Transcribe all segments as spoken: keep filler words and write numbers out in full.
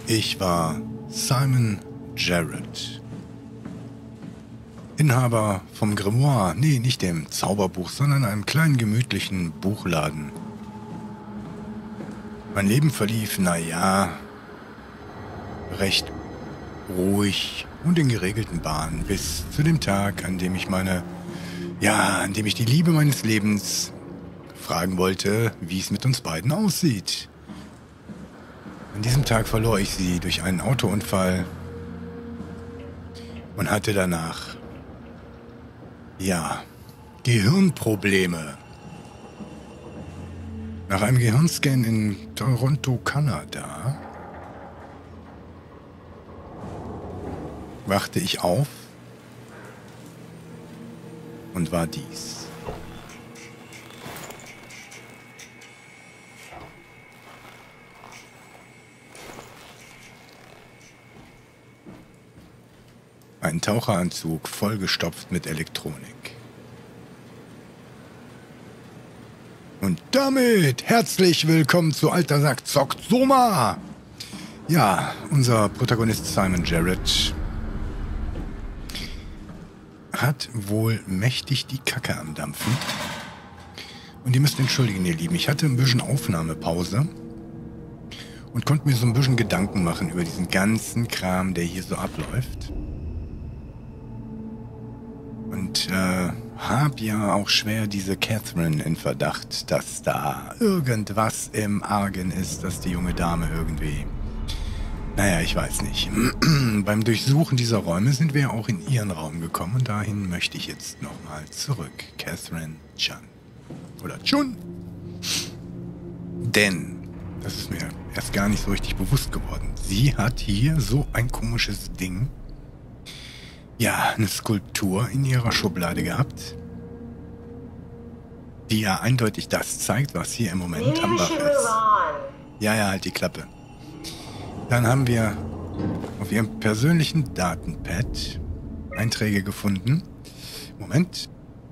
Ich war Simon Jarrett. Inhaber vom Grimoire, nee, nicht dem Zauberbuch, sondern einem kleinen gemütlichen Buchladen. Mein Leben verlief, naja, recht ruhig und in geregelten Bahnen bis zu dem Tag, an dem ich meine, ja, an dem ich die Liebe meines Lebens fragen wollte, wie es mit uns beiden aussieht. An diesem Tag verlor ich sie durch einen Autounfall und hatte danach, ja, Gehirnprobleme. Nach einem Gehirnscan in Toronto, Kanada, wachte ich auf und war dies. Ein Taucheranzug, vollgestopft mit Elektronik. Und damit herzlich willkommen zu Alter Sack zockt Soma. Ja, unser Protagonist Simon Jarrett hat wohl mächtig die Kacke am Dampfen. Und ihr müsst entschuldigen, ihr Lieben, ich hatte ein bisschen Aufnahmepause und konnte mir so ein bisschen Gedanken machen über diesen ganzen Kram, der hier so abläuft. Und äh, hab ja auch schwer diese Catherine in Verdacht, dass da irgendwas im Argen ist, dass die junge Dame irgendwie... Naja, ich weiß nicht. Beim Durchsuchen dieser Räume sind wir auch in ihren Raum gekommen und dahin möchte ich jetzt nochmal zurück. Catherine Chan. Oder Chun. Denn, das ist mir erst gar nicht so richtig bewusst geworden, sie hat hier so ein komisches Ding, ja, eine Skulptur in ihrer Schublade gehabt, die ja eindeutig das zeigt, was hier im Moment am Bach ist. Ja, ja, halt die Klappe. Dann haben wir auf ihrem persönlichen Datenpad Einträge gefunden. Moment.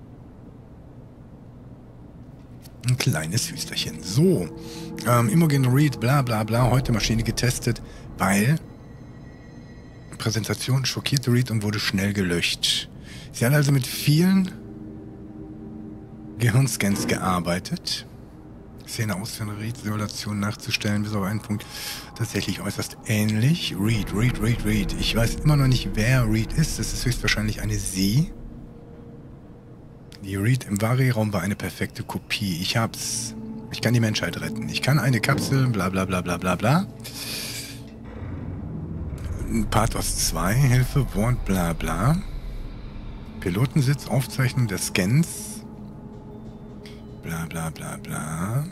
Ein kleines Hüsterchen. So, ähm, Imogen Reed, bla bla bla, heute Maschine getestet, weil Präsentation schockierte Reed und wurde schnell gelöscht. Sie hat also mit vielen Gehirnscans gearbeitet. Szene aus für eine Reed-Simulation nachzustellen, bis auf einen Punkt tatsächlich äußerst ähnlich. Reed, Reed, Reed, Reed. Ich weiß immer noch nicht, wer Reed ist. Das ist höchstwahrscheinlich eine sie. Die Reed im Vari-Raum war eine perfekte Kopie. Ich hab's. Ich kann die Menschheit retten. Ich kann eine Kapsel, bla bla bla bla bla bla. Part aus zwei, Hilfe, Wort, bla bla. Pilotensitz, Aufzeichnung der Scans. Bla bla bla bla.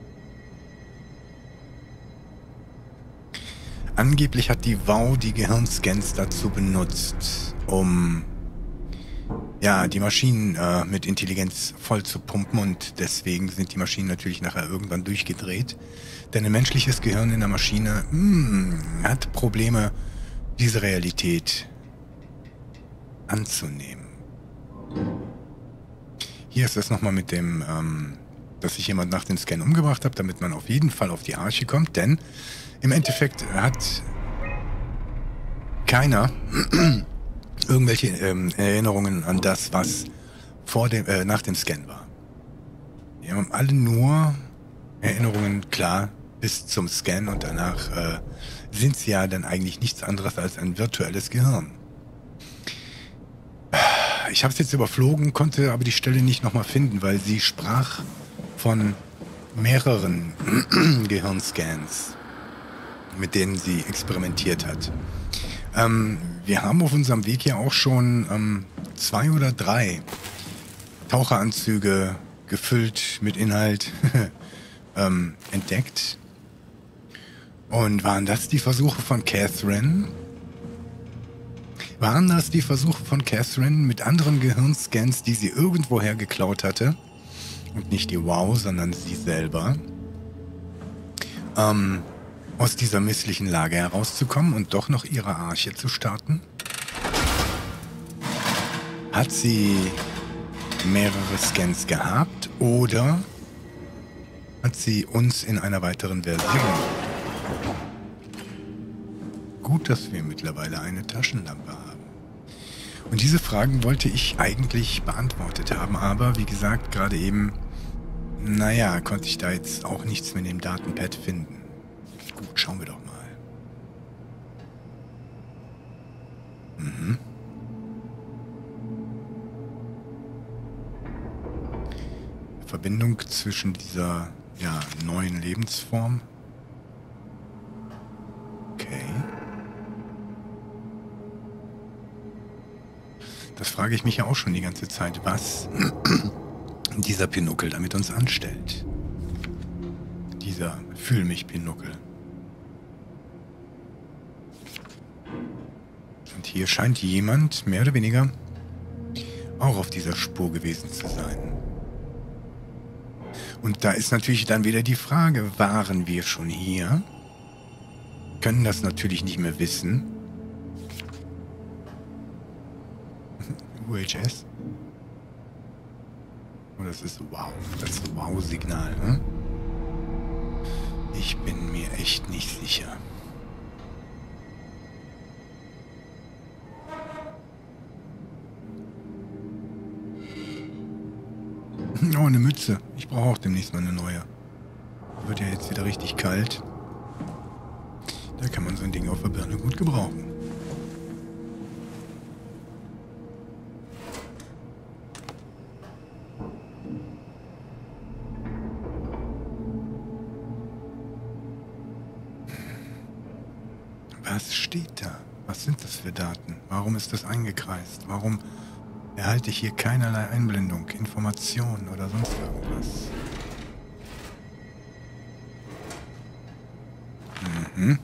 Angeblich hat die W A U die Gehirnscans dazu benutzt, um ja, die Maschinen äh, mit Intelligenz voll zu pumpen, und deswegen sind die Maschinen natürlich nachher irgendwann durchgedreht. Denn ein menschliches Gehirn in der Maschine mh, hat Probleme, diese Realität anzunehmen. Hier ist es nochmal mit dem, ähm, dass sich jemand nach dem Scan umgebracht hat, damit man auf jeden Fall auf die Arche kommt, denn im Endeffekt hat keiner irgendwelche ähm, Erinnerungen an das, was vor dem, äh, nach dem Scan war. Wir haben alle nur Erinnerungen, klar, bis zum Scan, und danach äh, sind sie ja dann eigentlich nichts anderes als ein virtuelles Gehirn. Ich habe es jetzt überflogen, konnte aber die Stelle nicht nochmal finden, weil sie sprach von mehreren Gehirnscans, mit denen sie experimentiert hat. Ähm, wir haben auf unserem Weg hier auch schon ähm, zwei oder drei Taucheranzüge gefüllt mit Inhalt ähm, entdeckt. Und waren das die Versuche von Catherine? Waren das die Versuche von Catherine mit anderen Gehirnscans, die sie irgendwoher geklaut hatte? Und nicht die W A U, sondern sie selber. Ähm, aus dieser misslichen Lage herauszukommen und doch noch ihre Arche zu starten? Hat sie mehrere Scans gehabt oder hat sie uns in einer weiteren Version Gut, dass wir mittlerweile eine Taschenlampe haben. Und diese Fragen wollte ich eigentlich beantwortet haben, aber wie gesagt, gerade eben, naja, konnte ich da jetzt auch nichts mit dem Datenpad finden. Gut, schauen wir doch mal. Mhm. Verbindung zwischen dieser, ja, neuen Lebensform. Okay. Das frage ich mich ja auch schon die ganze Zeit, was dieser Pinockel damit uns anstellt. Dieser Fühl-mich-Pinockel. Und hier scheint jemand, mehr oder weniger, auch auf dieser Spur gewesen zu sein. Und da ist natürlich dann wieder die Frage, waren wir schon hier? Können das natürlich nicht mehr wissen. U H S? Oh, das ist wow. Das ist ein Wow-Signal, ne? Ich bin mir echt nicht sicher. Oh, eine Mütze. Ich brauche auch demnächst mal eine neue. Wird ja jetzt wieder richtig kalt. Da kann man so ein Ding auf der Birne gut gebrauchen. Was steht da? Was sind das für Daten? Warum ist das eingekreist? Warum erhalte ich hier keinerlei Einblendung, Informationen oder sonst irgendwas? Mhm.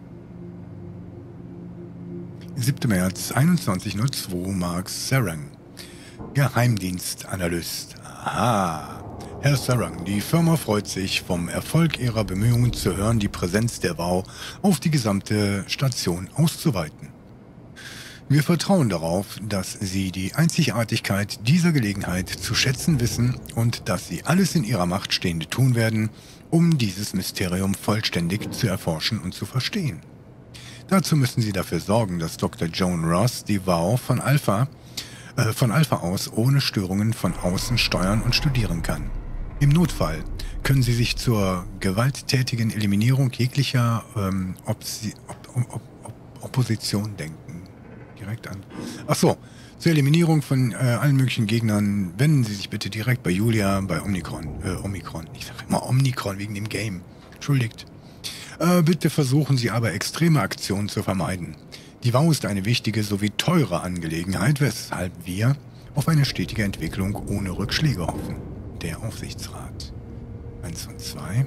siebter März, einundzwanzig Uhr zwei, Mark Sarang. Geheimdienstanalyst. Aha. Herr Sarang, die Firma freut sich, vom Erfolg ihrer Bemühungen zu hören, die Präsenz der WoW auf die gesamte Station auszuweiten. Wir vertrauen darauf, dass Sie die Einzigartigkeit dieser Gelegenheit zu schätzen wissen und dass Sie alles in Ihrer Macht Stehende tun werden, um dieses Mysterium vollständig zu erforschen und zu verstehen. Dazu müssen Sie dafür sorgen, dass Doktor Joan Ross die WoW von Alpha, äh, von Alpha aus ohne Störungen von außen steuern und studieren kann. Im Notfall können Sie sich zur gewalttätigen Eliminierung jeglicher ähm, Opsi Op Op Op Opposition denken. Direkt an. Ach so, zur Eliminierung von äh, allen möglichen Gegnern wenden Sie sich bitte direkt bei Julia, bei Omnicron. Äh, Omikron. Ich sage immer Omnicron wegen dem Game. Entschuldigt. Äh, bitte versuchen Sie aber extreme Aktionen zu vermeiden. Die WoW ist eine wichtige sowie teure Angelegenheit, weshalb wir auf eine stetige Entwicklung ohne Rückschläge hoffen. Der Aufsichtsrat. Eins von zwei.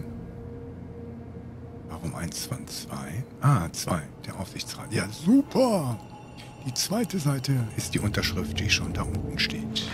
Warum eins von zwei? Ah, zwei. Der Aufsichtsrat. Ja, super! Die zweite Seite ist die Unterschrift, die schon da unten steht.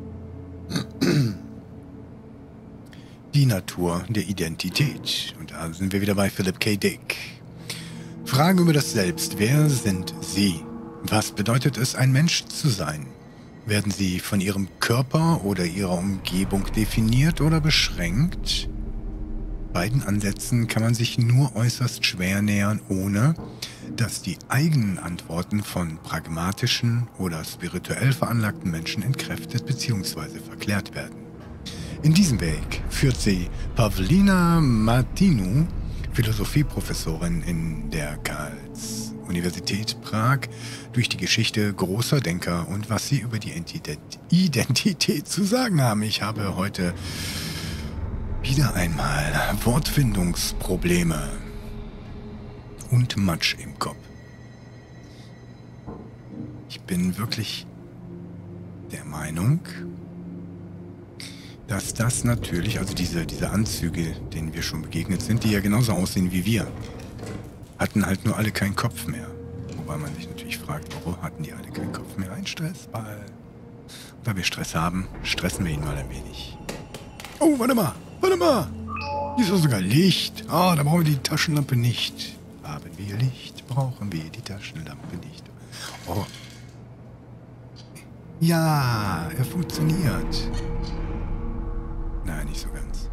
Die Natur der Identität. Und da sind wir wieder bei Philip K. Dick. Fragen über das Selbst. Wer sind Sie? Was bedeutet es, ein Mensch zu sein? Werden Sie von Ihrem Körper oder Ihrer Umgebung definiert oder beschränkt? Beiden Ansätzen kann man sich nur äußerst schwer nähern, ohne dass die eigenen Antworten von pragmatischen oder spirituell veranlagten Menschen entkräftet bzw. verklärt werden. In diesem Weg führt sie Pavlina Martinu, Philosophieprofessorin in der Karls Universität Prag, durch die Geschichte großer Denker und was sie über die Identität zu sagen haben. Ich habe heute wieder einmal Wortfindungsprobleme und Matsch im Kopf. Ich bin wirklich der Meinung, dass das natürlich, also diese, diese Anzüge, denen wir schon begegnet sind, die ja genauso aussehen wie wir, hatten halt nur alle keinen Kopf mehr. Wobei man sich natürlich fragt, warum hatten die alle keinen Kopf mehr? Ein Stressball. Weil wir Stress haben, stressen wir ihn mal ein wenig. Oh, warte mal, warte mal. Hier ist doch sogar Licht. Ah, da brauchen wir die Taschenlampe nicht. Haben wir Licht, brauchen wir die Taschenlampe nicht. Oh. Ja, er funktioniert. Nein, nicht so ganz.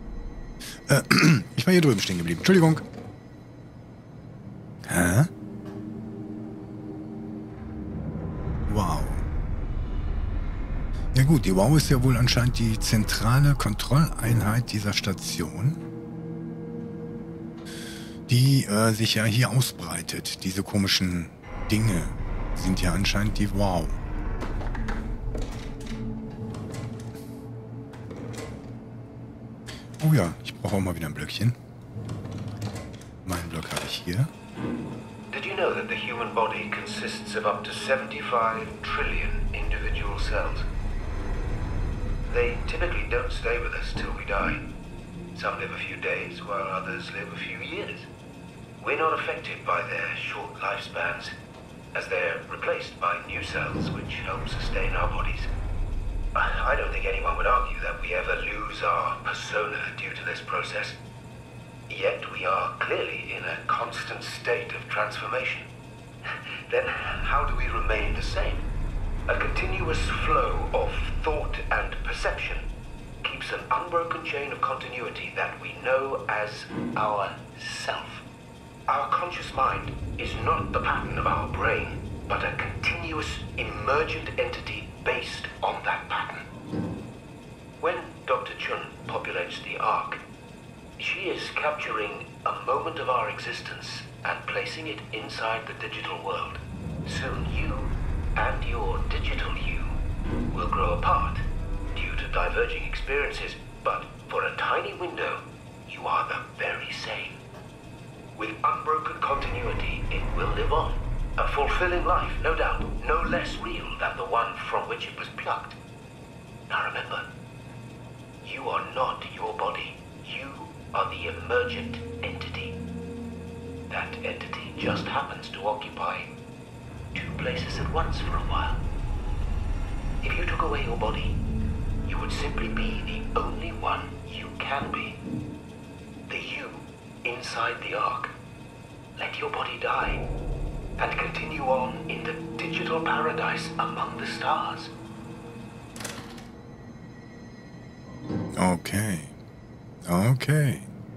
Äh, ich war hier drüben stehen geblieben. Entschuldigung. Hä? gut, die WoW ist ja wohl anscheinend die zentrale Kontrolleinheit dieser Station, die äh, sich ja hier ausbreitet. Diese komischen Dinge sind ja anscheinend die WoW. Oh ja, ich brauche auch mal wieder ein Blöckchen. Meinen Block habe ich hier. Did you know that the human body consists of up to seventy-five trillion individual cells? They typically don't stay with us till we die. Some live a few days, while others live a few years. We're not affected by their short lifespans, as they're replaced by new cells which help sustain our bodies. I don't think anyone would argue that we ever lose our persona due to this process. Yet we are clearly in a constant state of transformation. Then how do we remain the same? A continuous flow of thought and perception keeps an unbroken chain of continuity that we know as our self. Our conscious mind is not the pattern of our brain, but a continuous emergent entity based on that pattern. When Doctor Chun populates the Ark, she is capturing a moment of our existence and placing it inside the digital world. Soon you and your digital you will grow apart due to diverging experiences, but for a tiny window, you are the very same. With unbroken continuity, it will live on. A fulfilling life, no doubt, no less real than the one from which it was plucked. Now remember, you are not your body. You are the emergent entity. That entity just happens to occupy two places at once for a while. If you took away your body, you would simply be the only one you can be. The you inside the Ark. Let your body die and continue on in the digital paradise among the stars. Okay. Okay.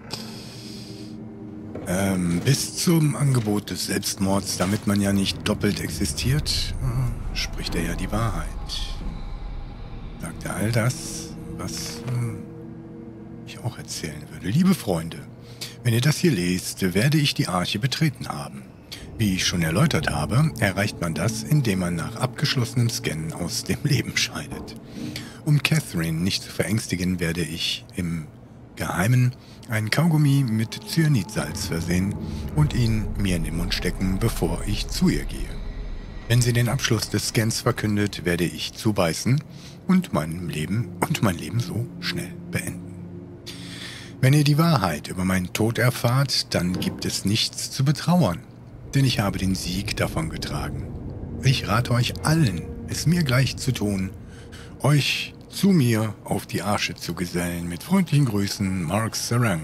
Ähm, bis zum Angebot des Selbstmords, damit man ja nicht doppelt existiert, äh, spricht er ja die Wahrheit. Sagt er all das, was äh, ich auch erzählen würde. Liebe Freunde, wenn ihr das hier lest, werde ich die Arche betreten haben. Wie ich schon erläutert habe, erreicht man das, indem man nach abgeschlossenem Scannen aus dem Leben scheidet. Um Catherine nicht zu verängstigen, werde ich im Geheimen einen Kaugummi mit Cyanidsalz versehen und ihn mir in den Mund stecken, bevor ich zu ihr gehe. Wenn sie den Abschluss des Scans verkündet, werde ich zubeißen und mein Leben und mein Leben so schnell beenden. Wenn ihr die Wahrheit über meinen Tod erfahrt, dann gibt es nichts zu betrauern, denn ich habe den Sieg davongetragen. Ich rate euch allen, es mir gleich zu tun, euch zu mir auf die Arche zu gesellen. Mit freundlichen Grüßen, Mark Sarang.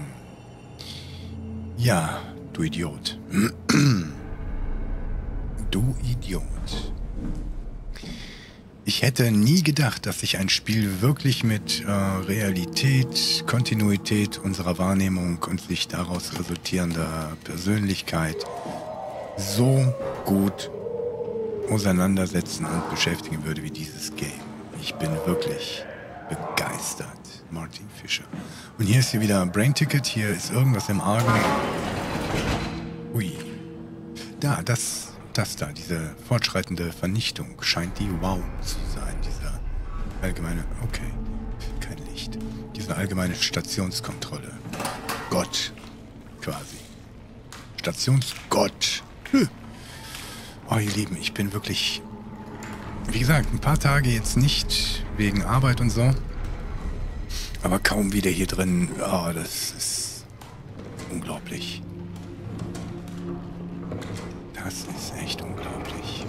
Ja, du Idiot. Du Idiot. Ich hätte nie gedacht, dass sich ein Spiel wirklich mit äh, Realität, Kontinuität unserer Wahrnehmung und sich daraus resultierender Persönlichkeit so gut auseinandersetzen und beschäftigen würde wie dieses Game. Ich bin wirklich begeistert. Martin Fischer. Und hier ist hier wieder ein Brain Ticket. Hier ist irgendwas im Argen. Ui. Da, das, das da, diese fortschreitende Vernichtung scheint die WoW zu sein. Dieser allgemeine, okay, kein Licht. Diese allgemeine Stationskontrolle. Gott, quasi. Stationsgott. Hm. Oh, ihr Lieben, ich bin wirklich... Wie gesagt, ein paar Tage jetzt nicht, wegen Arbeit und so. Aber kaum wieder hier drin. Oh, das ist unglaublich. Das ist echt unglaublich.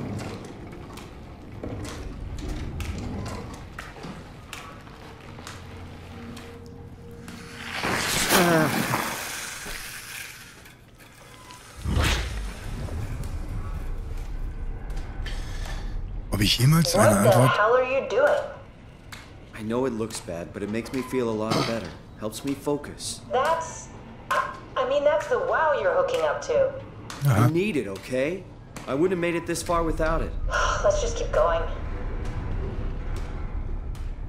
Ob ich jemals eine Antwort... What the hell are you doing? I know it looks bad, but it makes me feel a lot better. Helps me focus. That's... I mean, that's the WoW you're hooking up to. I need it, okay? I wouldn't have made it this far without it. Let's just keep going.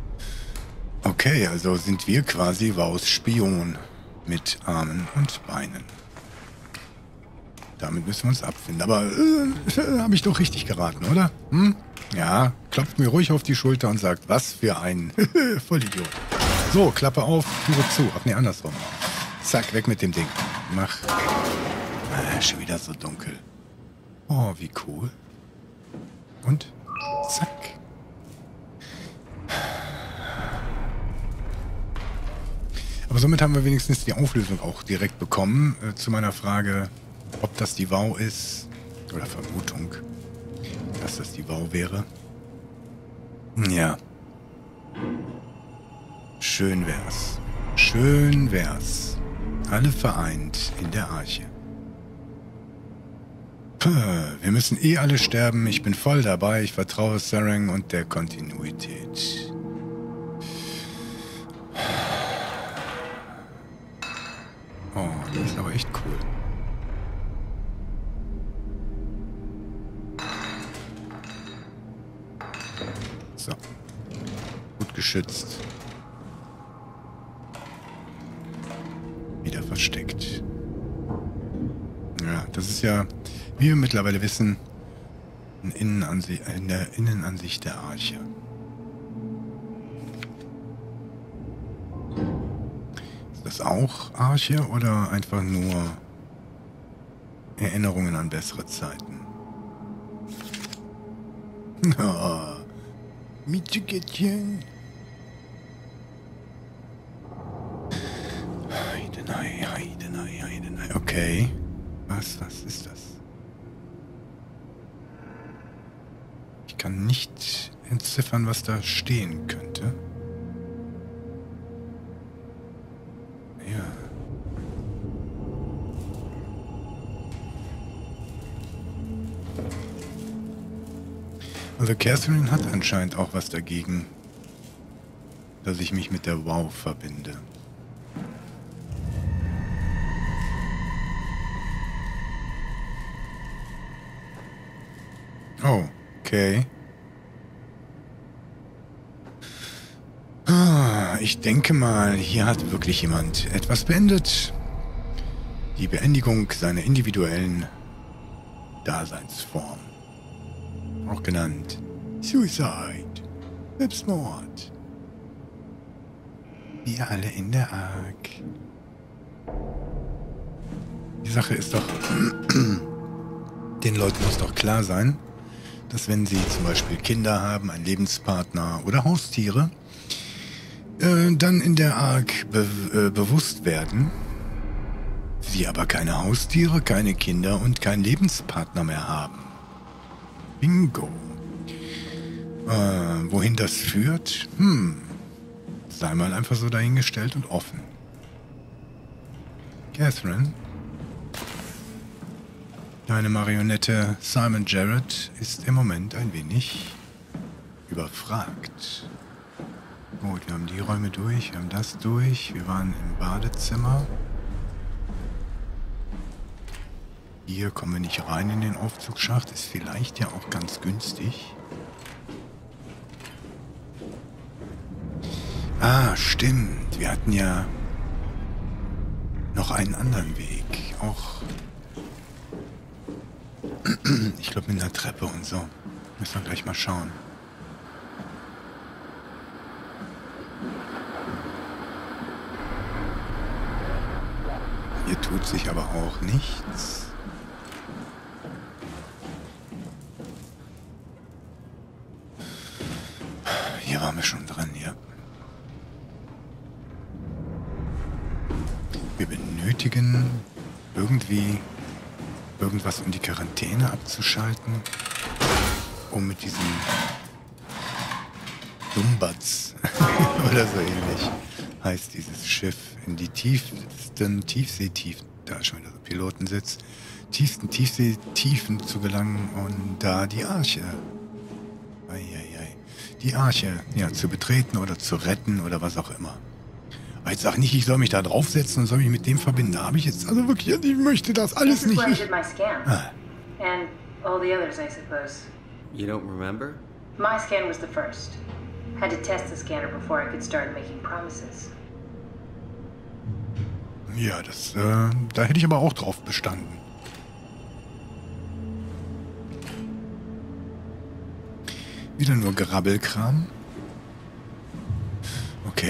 Okay, also sind wir quasi Vows Spion mit Armen und Beinen. Damit müssen wir uns abfinden. Aber äh, habe ich doch richtig geraten, oder? Hm? Ja, klopft mir ruhig auf die Schulter und sagt, was für ein Vollidiot. So, Klappe auf, Türe zu. Ach nee, andersrum. Zack, weg mit dem Ding. Mach. Ah, schon wieder so dunkel. Oh, wie cool. Und zack. Aber somit haben wir wenigstens die Auflösung auch direkt bekommen äh, zu meiner Frage, ob das die Vow ist, oder Vermutung, dass das die Vow wäre. Ja. Schön wär's. Schön wär's. Alle vereint in der Arche. Puh, wir müssen eh alle sterben. Ich bin voll dabei. Ich vertraue Sarang und der Kontinuität. Oh, das ist aber echt cool. So. Gut geschützt. Wieder versteckt. Ja, das ist ja, wie wir mittlerweile wissen, ein Innenansi- in der Innenansicht der Arche. Ist das auch Arche oder einfach nur Erinnerungen an bessere Zeiten? Oh, Mietschegettchen. Heidenei, Heidenei, Heidenei. Okay. Was, was ist das? Ich kann nicht entziffern, was da stehen könnte. Ja. Also Catherine hat anscheinend auch was dagegen, dass ich mich mit der Vow verbinde. Oh, okay. Ah, ich denke mal, hier hat wirklich jemand etwas beendet. Die Beendigung seiner individuellen Daseinsform. Auch genannt Suicide. Selbstmord. Wir alle in der Ark. Die Sache ist doch... Den Leuten muss doch klar sein, dass wenn sie zum Beispiel Kinder haben, einen Lebenspartner oder Haustiere, äh, dann in der Ark be äh, bewusst werden, sie aber keine Haustiere, keine Kinder und keinen Lebenspartner mehr haben. Bingo. Äh, wohin das führt? Hm. Sei mal einfach so dahingestellt und offen. Catherine? Deine Marionette Simon Jarrett ist im Moment ein wenig überfragt. Gut, wir haben die Räume durch, wir haben das durch, wir waren im Badezimmer. Hier kommen wir nicht rein in den Aufzugsschacht, ist vielleicht ja auch ganz günstig. Ah, stimmt, wir hatten ja noch einen anderen Weg, auch... Ich glaube mit einer Treppe und so. Müssen wir gleich mal schauen. Hier tut sich aber auch nichts. Hier waren wir schon dran, ja. Wir benötigen irgendwie irgendwas, um die Quarantäne abzuschalten, um mit diesem Dumbatz oder so ähnlich heißt dieses Schiff in die tiefsten Tiefseetiefen, da ist schon wieder so ein Pilotensitz, tiefsten Tiefseetiefen zu gelangen und da die Arche, ei, ei, ei, die Arche ja, zu betreten oder zu retten oder was auch immer. Aber jetzt sag nicht, ich soll mich da draufsetzen und soll mich mit dem verbinden. Da habe ich jetzt also wirklich, ich möchte das alles nicht. Ich, ah. And all the others, I suppose. You don't remember? My scan was the first. Had to test the scanner before I could start making promises. Ja, das, äh, da hätte ich aber auch drauf bestanden. Wieder nur Grabbelkram. Okay.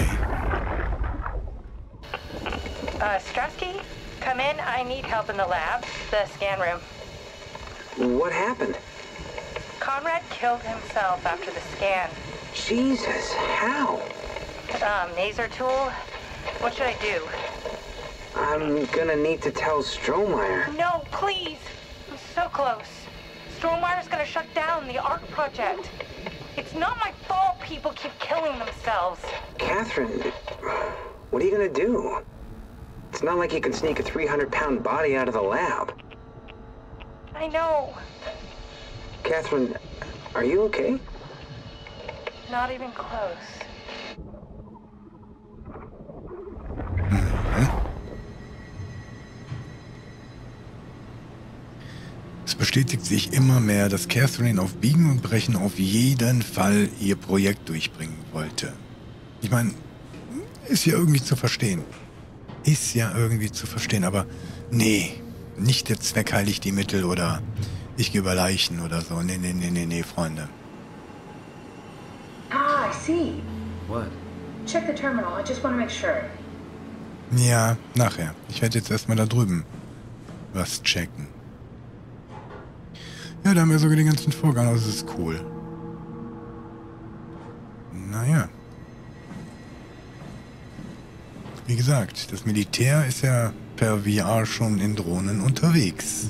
Uh, Strusky, come in. I need help in the lab, the scan room. What happened? Conrad killed himself after the scan. Jesus, how? Um, Naser tool? What should I do? I'm gonna need to tell Strohmeyer. No, please! I'm so close. Strohmeyer's gonna shut down the ARC project. It's not my fault people keep killing themselves. Catherine, what are you gonna do? It's not like you can sneak a three hundred pound body out of the lab. I know. Catherine, are you okay? Not even close. Es bestätigt sich immer mehr, dass Catherine auf Biegen und Brechen auf jeden Fall ihr Projekt durchbringen wollte. Ich meine, ist ja irgendwie zu verstehen. Ist ja irgendwie zu verstehen, aber nee, nicht der Zweck heiligt die Mittel oder ich gehe über Leichen oder so. Nee, nee, nee, nee, nee, Freunde. Ah, I see. What? Check the terminal. I just want to make sure. Ja, nachher. Ich werde jetzt erstmal da drüben was checken. Ja, da haben wir sogar den ganzen Vorgang, das ist cool. Naja. Wie gesagt, das Militär ist ja per V R schon in Drohnen unterwegs.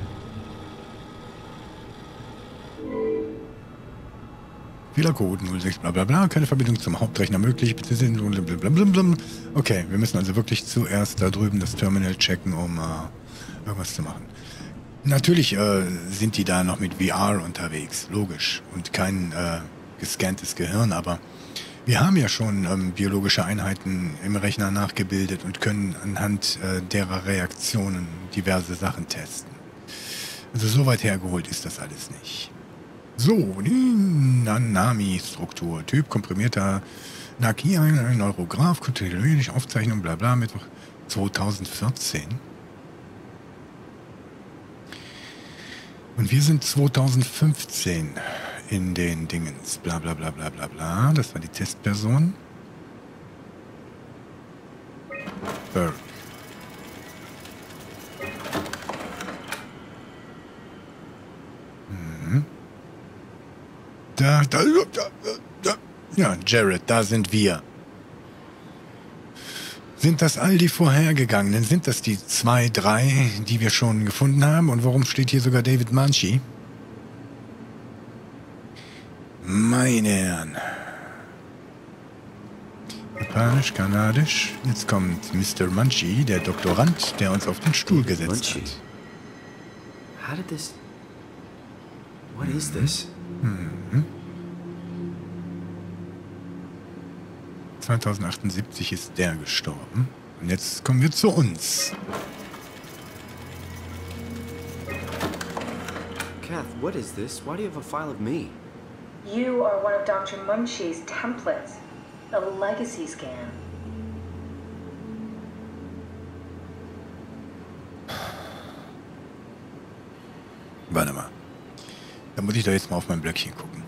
Fehlercode null sechs bla bla bla, keine Verbindung zum Hauptrechner möglich, bitte sind blablabla. Okay, wir müssen also wirklich zuerst da drüben das Terminal checken, um uh, irgendwas zu machen. Natürlich äh, sind die da noch mit V R unterwegs, logisch, und kein äh, gescanntes Gehirn, aber wir haben ja schon ähm, biologische Einheiten im Rechner nachgebildet und können anhand äh, derer Reaktionen diverse Sachen testen. Also so weit hergeholt ist das alles nicht. So, die Nanami-Struktur, Typ komprimierter Naki, ein Neurograph, kontinuierliche Aufzeichnung, bla bla, Mittwoch zweitausendvierzehn. Und wir sind zweitausendfünfzehn in den Dingens. Bla bla bla bla bla bla. Das war die Testperson. Burr. Mhm. Da, da, da, da. Ja, Jared, da sind wir. Sind das all die vorhergegangenen? Sind das die zwei, drei, die wir schon gefunden haben? Und warum steht hier sogar David Munshi? Meine Herren. Japanisch, kanadisch. Jetzt kommt Mister Munshi, der Doktorand, der uns auf den Stuhl gesetzt Munshi. hat. How did this... What is this? Mhm. zweitausendachtundsiebzig ist der gestorben. Und jetzt kommen wir zu uns. Kath, what is this? Why do you have a file of me? You are one of Doctor Munshi's templates. A legacy scan. Warte mal. Da muss ich doch jetzt mal auf mein Blöckchen gucken.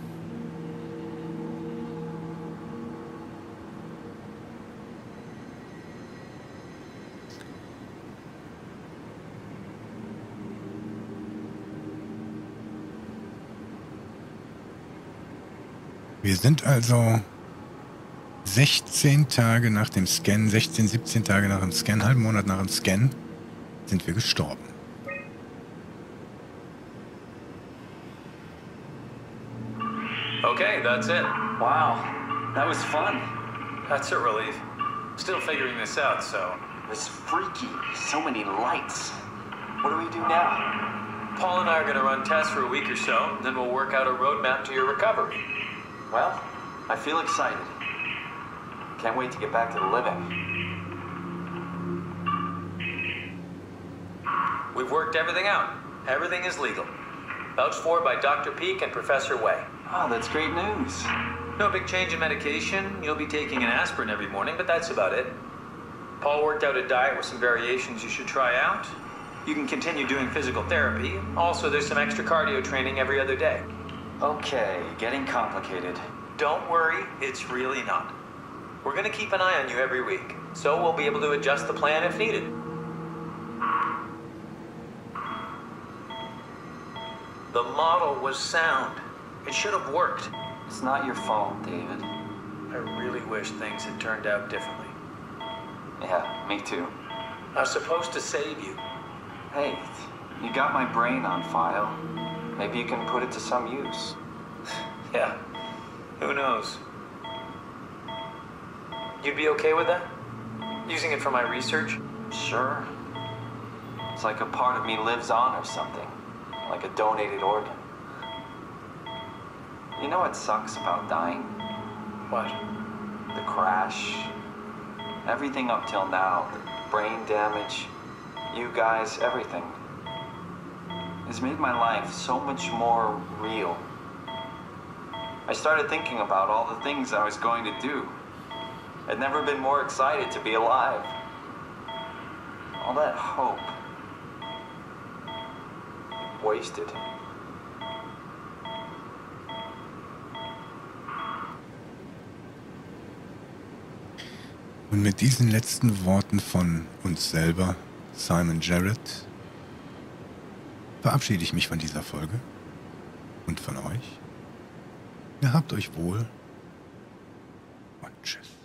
Wir sind also sechzehn Tage nach dem Scan, sechzehn, siebzehn Tage nach dem Scan, halben Monat nach dem Scan, sind wir gestorben. Okay, that's it. Wow, that was fun. That's a relief. Still figuring this out, so... It was freaky. So many lights. What do we do now? Paul and I are gonna run tests for a week or so, then we'll work out a roadmap to your recovery. Well, I feel excited. Can't wait to get back to the living. We've worked everything out. Everything is legal. Vouched for by Doctor Peak and Professor Wei. Oh, that's great news. No big change in medication. You'll be taking an aspirin every morning, but that's about it. Paul worked out a diet with some variations you should try out. You can continue doing physical therapy. Also, there's some extra cardio training every other day. Okay, getting complicated. Don't worry, it's really not. We're gonna keep an eye on you every week, so we'll be able to adjust the plan if needed. The model was sound. It should have worked. It's not your fault, David. I really wish things had turned out differently. Yeah, me too. I was supposed to save you. Hey, you got my brain on file. Maybe you can put it to some use. Yeah, who knows? You'd be okay with that? Using it for my research? Sure. It's like a part of me lives on or something. Like a donated organ. You know what sucks about dying? What? The crash. Everything up till now. The brain damage. You guys, everything. Has made my life so much more real. I started thinking about all the things I was going to do. I'd never been more excited to be alive. All that hope. Wasted. Und mit diesen letzten Worten von uns selber, Simon Jarrett, verabschiede ich mich von dieser Folge und von euch. Ihr habt euch wohl und tschüss.